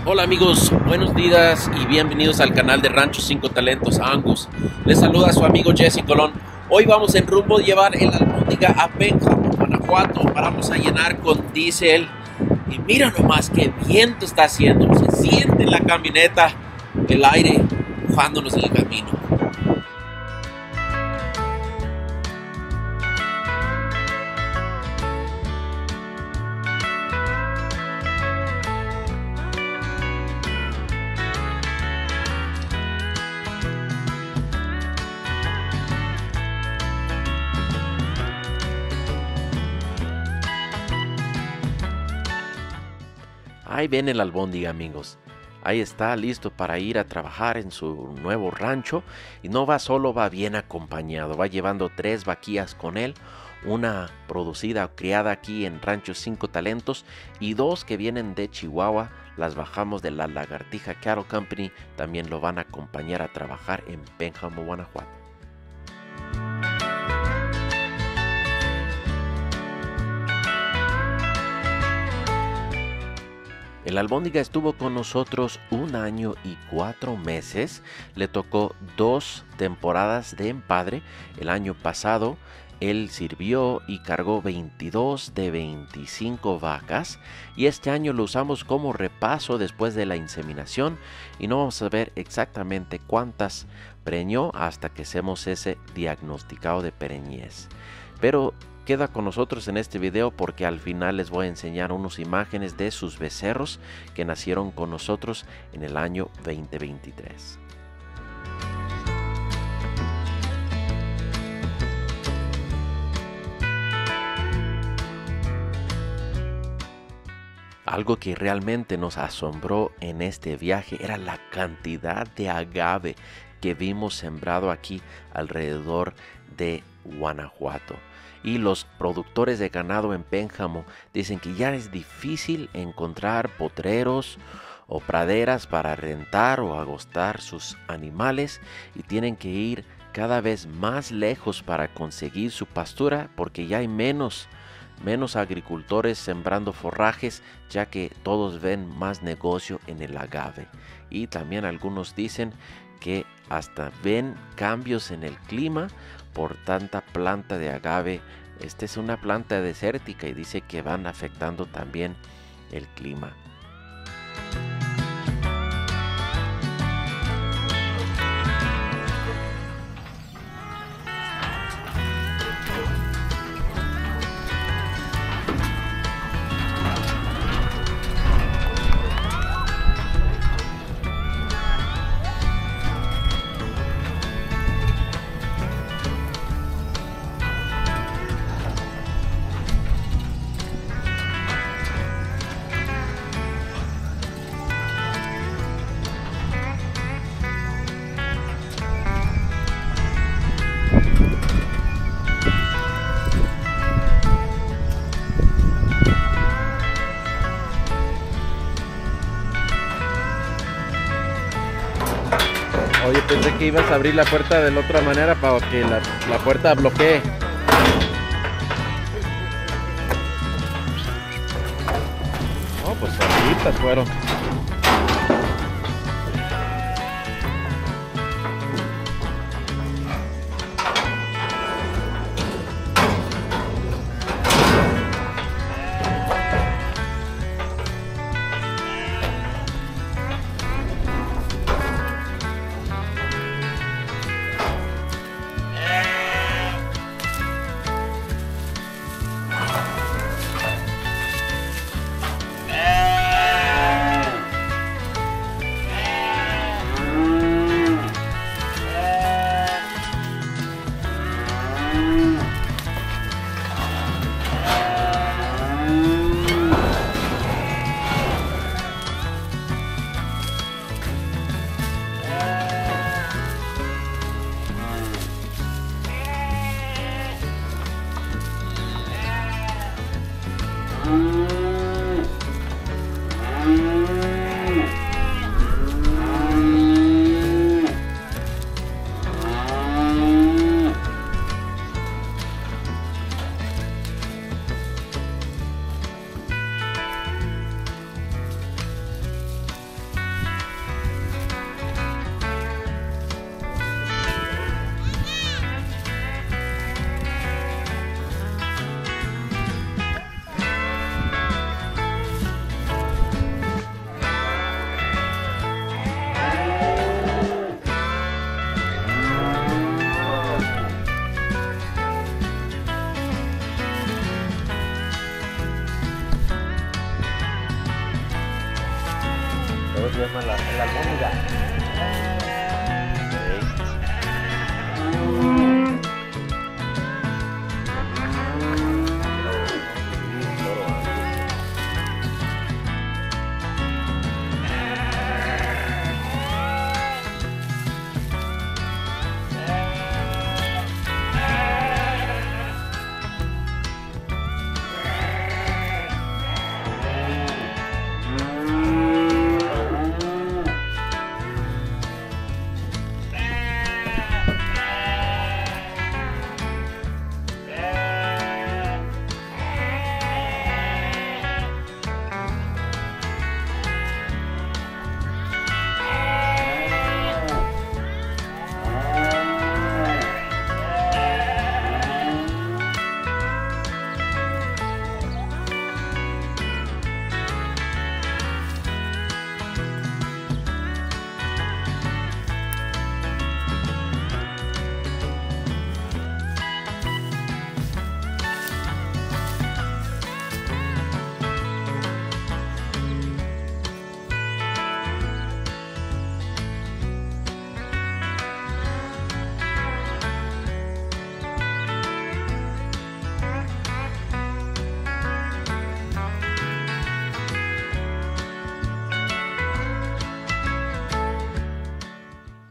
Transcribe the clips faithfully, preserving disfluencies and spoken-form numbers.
Hola amigos, buenos días y bienvenidos al canal de Rancho cinco Talentos Angus. Les saluda su amigo Jesse Colón. Hoy vamos en rumbo a llevar el albóndiga a Pénjamo, Guanajuato. Vamos a llenar con diésel. Y mira nomás qué viento está haciendo. Se siente en la camioneta el aire empujándonos en el camino. Ahí viene el albóndiga, amigos. Ahí está, listo para ir a trabajar en su nuevo rancho. Y no va solo, va bien acompañado. Va llevando tres vaquillas con él. Una producida o criada aquí en Rancho cinco Talentos. Y dos que vienen de Chihuahua. Las bajamos de la Lagartija Cattle Company. También lo van a acompañar a trabajar en Pénjamo, Guanajuato. El albóndiga estuvo con nosotros un año y cuatro meses. Le tocó dos temporadas de empadre. El año pasado él sirvió y cargó veintidós de veinticinco vacas. Y este año lo usamos como repaso después de la inseminación. Y no vamos a ver exactamente cuántas preñó hasta que hacemos ese diagnosticado de preñez. Pero queda con nosotros en este video porque al final les voy a enseñar unas imágenes de sus becerros que nacieron con nosotros en el año veinte veintitrés. Algo que realmente nos asombró en este viaje era la cantidad de agave que vimos sembrado aquí alrededor de Guanajuato. Y los productores de ganado en Pénjamo dicen que ya es difícil encontrar potreros o praderas para rentar o agostar sus animales y tienen que ir cada vez más lejos para conseguir su pastura porque ya hay menos, menos agricultores sembrando forrajes, ya que todos ven más negocio en el agave. Y también algunos dicen que hasta ven cambios en el clima por tanta planta de agave. Esta es una planta desértica y dice que van afectando también el clima. Oye, pensé que ibas a abrir la puerta de la otra manera para que la, la puerta bloquee. Oh, pues solitas fueron.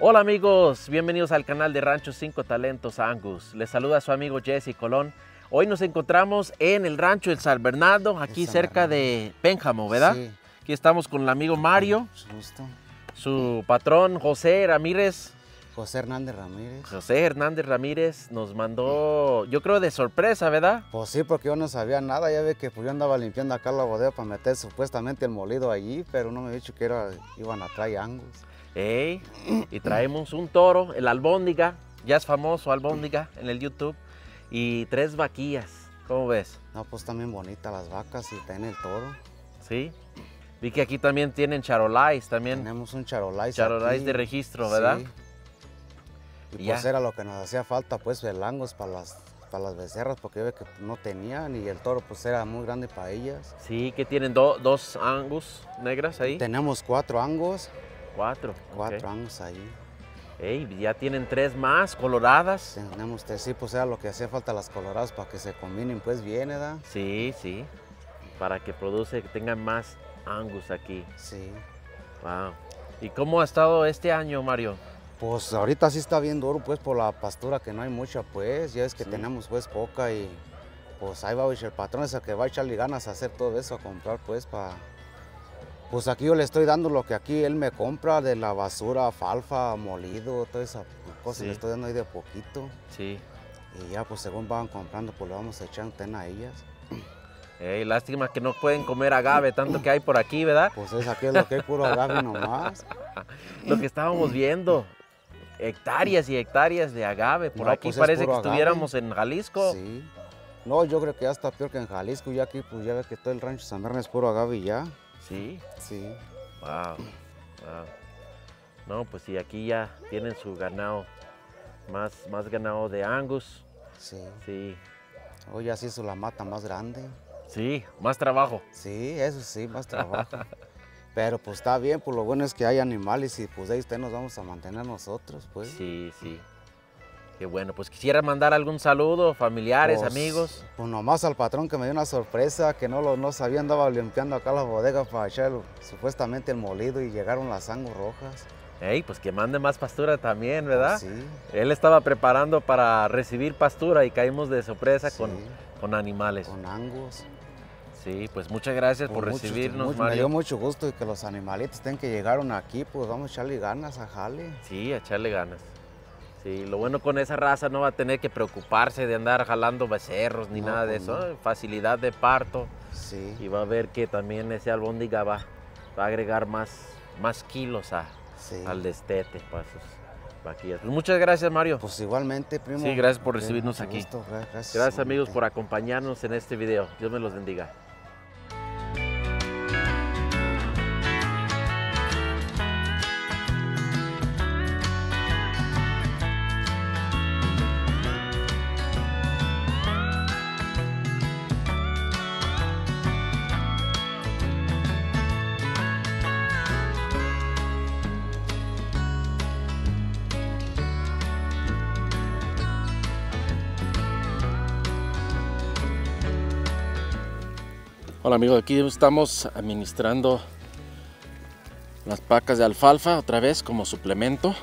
Hola amigos, bienvenidos al canal de Rancho cinco Talentos Angus. Les saluda su amigo Jesse Colón. Hoy nos encontramos en el rancho El San Bernardo, aquí San cerca Bernardo. de Pénjamo, ¿verdad? Sí. Aquí estamos con el amigo Mario, Justo. su patrón José Ramírez. José Hernández Ramírez. José Hernández Ramírez nos mandó, yo creo de sorpresa, ¿verdad? Pues sí, porque yo no sabía nada. Ya ve que pues, yo andaba limpiando acá la bodega para meter supuestamente el molido allí, pero no me había dicho que era, iban a traer Angus. Ey, y traemos un toro, el albóndiga, ya es famoso albóndiga en el YouTube, y tres vaquillas, ¿cómo ves? No, pues también bonitas las vacas y también el toro. Sí, vi que aquí también tienen charolais, también Tenemos un charolais charolais aquí. de registro, ¿verdad? Sí. Y Y pues ya. era lo que nos hacía falta, pues el Angus para las, para las becerras, porque yo ve que no tenían y el toro pues era muy grande para ellas. Sí, que tienen do- dos Angus negras ahí. Tenemos cuatro Angus, Cuatro. cuatro ok. Angus ahí. Ey, ya tienen tres más coloradas. Tenemos, tres, sí, pues era lo que hacía falta las coloradas para que se combinen pues bien, ¿verdad? Sí, sí. Para que produce, que tengan más Angus aquí. Sí. Wow. ¿Y cómo ha estado este año, Mario? Pues ahorita sí está bien duro pues por la pastura que no hay mucha pues, ya es que Sí. tenemos pues poca y pues ahí va pues, el patrón es el que va a echarle ganas a hacer todo eso, a comprar pues para... Pues aquí yo le estoy dando lo que aquí él me compra de la basura, alfalfa, molido, toda esa cosa, Sí. le estoy dando ahí de poquito Sí. y ya pues según van comprando pues le vamos a echar antena a ellas. Ey, lástima que no pueden comer agave tanto que hay por aquí, ¿verdad? Pues es aquí es lo que hay puro agave nomás. Lo que estábamos viendo. Hectáreas y hectáreas de agave. Por No, aquí pues es parece que puro agave. estuviéramos en Jalisco. Sí. No, yo creo que ya está peor que en Jalisco, ya aquí pues ya ve que todo el rancho San Bernardo es puro agave y ya. Sí. Sí. Wow. Wow. No, pues sí, aquí ya tienen su ganado. Más, más ganado de Angus. Sí. Sí. Hoy ya se hizo la mata más grande. Sí, más trabajo. Sí, eso sí, más trabajo. Pero pues está bien, pues lo bueno es que hay animales y pues de ahí usted nos vamos a mantener nosotros, pues. Sí, sí. Qué bueno. Pues quisiera mandar algún saludo, familiares, Pues, amigos. Pues nomás al patrón que me dio una sorpresa, que no lo no sabía, andaba limpiando acá la bodega para echar el- supuestamente el molido y llegaron las Angus rojas. Ey, pues que mande más pastura también, ¿verdad? Pues sí, Él estaba preparando para recibir pastura y caímos de sorpresa Sí. con, con animales. con Angus. Sí, pues muchas gracias por Pues mucho- recibirnos, mucho- Me dio Mario. mucho gusto y que los animalitos estén que llegaron aquí, pues vamos a echarle ganas a jale. Sí, a echarle ganas. Sí, lo bueno con esa raza no va a tener que preocuparse de andar jalando becerros ni No, nada de pues eso. no. ¿eh? Facilidad de parto. Sí, Y va a ver que también ese albóndiga va, va a agregar más, más kilos a, sí. al destete para sus vaquillas. Pues muchas gracias, Mario. Pues igualmente, primo. Sí, gracias por Ok, recibirnos mucho aquí. gusto, gra- Gracias, Gracias amigos igualmente. por acompañarnos en este video. Dios me los bendiga. Hola amigos, aquí estamos administrando las pacas de alfalfa otra vez como suplemento.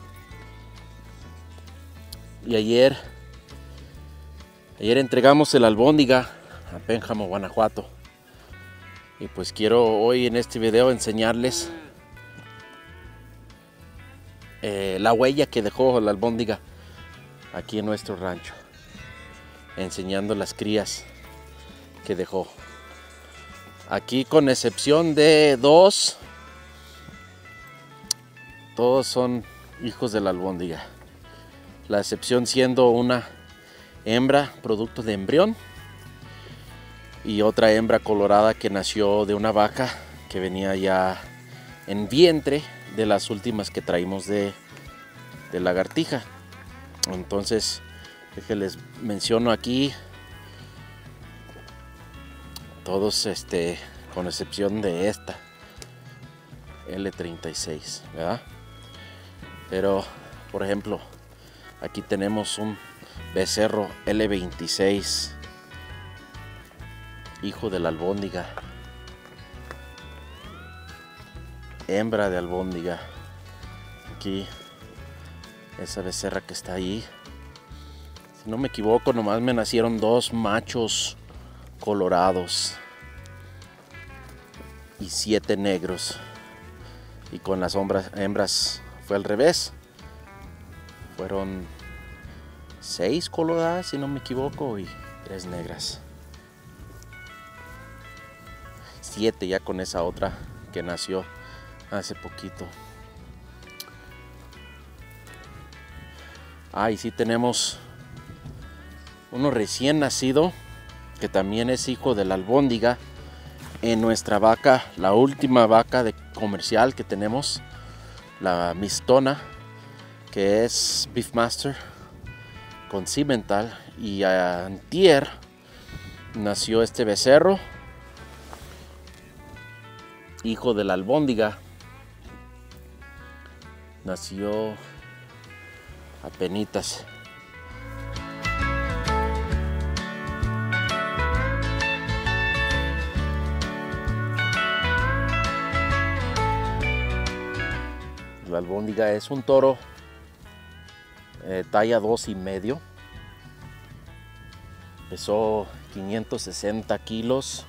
Y ayer, ayer entregamos el albóndiga a Pénjamo, Guanajuato. Y pues quiero hoy en este video enseñarles eh, la huella que dejó la albóndiga aquí en nuestro rancho. Enseñando las crías que dejó. Aquí con excepción de dos, todos son hijos de la albóndiga. La excepción siendo una hembra producto de embrión y otra hembra colorada que nació de una vaca que venía ya en vientre de las últimas que traímos de, de lagartija. Entonces, les menciono aquí todos, este, con excepción de esta L treinta y seis, ¿verdad? Pero, por ejemplo, aquí tenemos un becerro L veintiséis, hijo de la albóndiga, hembra de albóndiga. Aquí esa becerra que está ahí. Si no me equivoco, nomás me nacieron dos machos colorados y siete negros. Y con las hembras, hembras fue al revés. Fueron seis coloradas, si no me equivoco, y tres negras. Siete ya con esa otra que nació hace poquito. Ah, y sí tenemos uno recién nacido que también es hijo de la albóndiga en nuestra vaca, la última vaca de comercial que tenemos, la mistona, que es Beefmaster con Cimental. Y antier nació este becerro, hijo de la albóndiga. Nació apenitas. La albóndiga es un toro eh, talla dos y medio. Pesó quinientos sesenta kilos.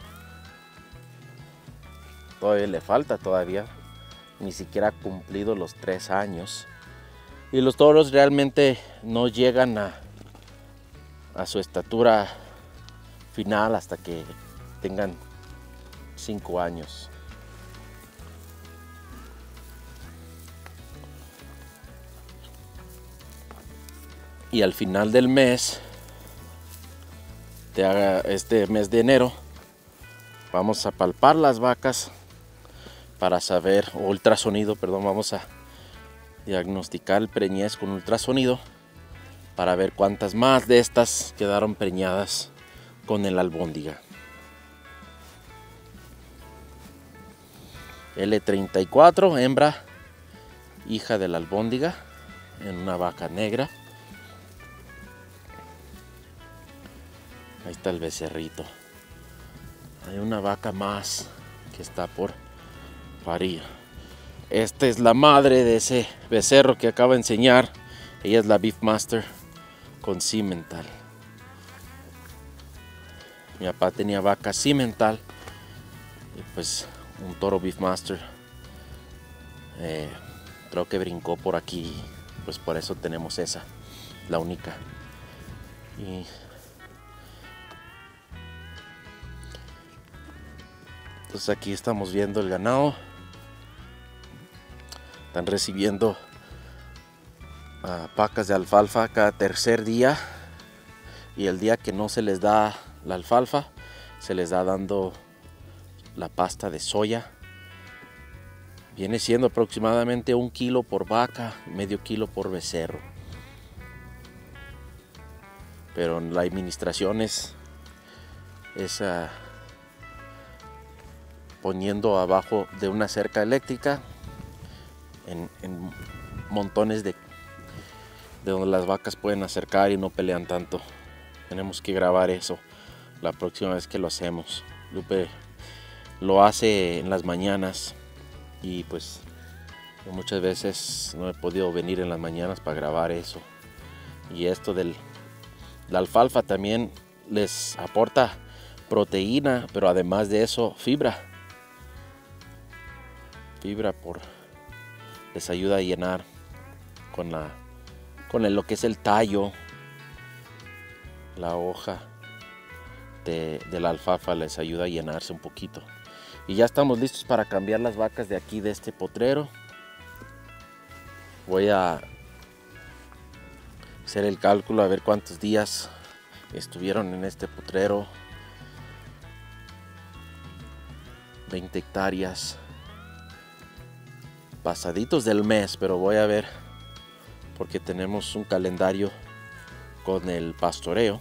Todavía le falta todavía. Ni siquiera ha cumplido los tres años. Y los toros realmente no llegan a, a su estatura final hasta que tengan cinco años. Y al final del mes, te haga este mes de enero, vamos a palpar las vacas para saber, o ultrasonido, perdón, vamos a diagnosticar el preñez con ultrasonido para ver cuántas más de estas quedaron preñadas con el albóndiga. L treinta y cuatro, hembra, hija de la albóndiga, en una vaca negra. Ahí está el becerrito. Hay una vaca más que está por parir. Esta es la madre de ese becerro que acabo de enseñar. Ella es la Beefmaster con Cimental. Mi papá tenía vaca Cimental y pues un toro Beefmaster. Eh, creo que brincó por aquí, pues por eso tenemos esa, la única. Y entonces aquí estamos viendo el ganado. Están recibiendo uh, pacas de alfalfa cada tercer día. Y el día que no se les da la alfalfa, se les da dando la pasta de soya. Viene siendo aproximadamente un kilo por vaca, medio kilo por becerro. Pero la administración es, es uh, poniendo abajo de una cerca eléctrica en, en montones de, de donde las vacas pueden acercar y no pelean tanto. Tenemos que grabar eso la próxima vez que lo hacemos. Lupe lo hace en las mañanas y pues yo muchas veces no he podido venir en las mañanas para grabar eso. Y esto de la alfalfa también les aporta proteína, pero además de eso fibra. Fibra por les ayuda a llenar con la con el, lo que es el tallo, la hoja de, de la alfalfa les ayuda a llenarse un poquito. Y ya estamos listos para cambiar las vacas de aquí de este potrero. Voy a hacer el cálculo a ver cuántos días estuvieron en este potrero. veinte hectáreas. Pasaditos del mes, pero voy a ver porque tenemos un calendario con el pastoreo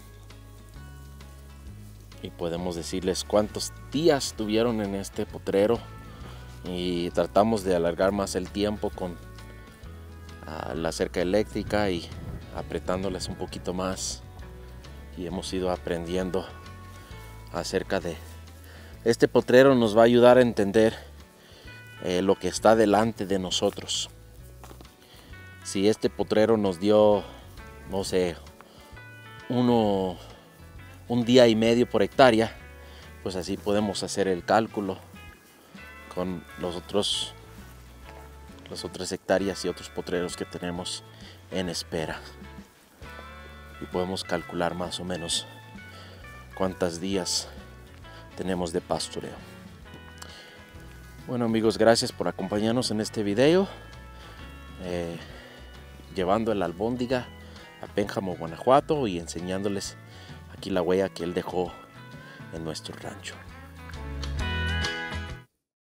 y podemos decirles cuántos días tuvieron en este potrero y tratamos de alargar más el tiempo con uh, la cerca eléctrica y apretándoles un poquito más, y hemos ido aprendiendo acerca de este potrero. Nos va a ayudar a entender Eh, lo que está delante de nosotros. Si este potrero nos dio, no sé, uno, un día y medio por hectárea, pues así podemos hacer el cálculo con los otros, las otras hectáreas y otros potreros que tenemos en espera. Y podemos calcular más o menos cuántos días tenemos de pastoreo. Bueno amigos, gracias por acompañarnos en este video, eh, llevando el albóndiga a Pénjamo, Guanajuato, y enseñándoles aquí la huella que él dejó en nuestro rancho.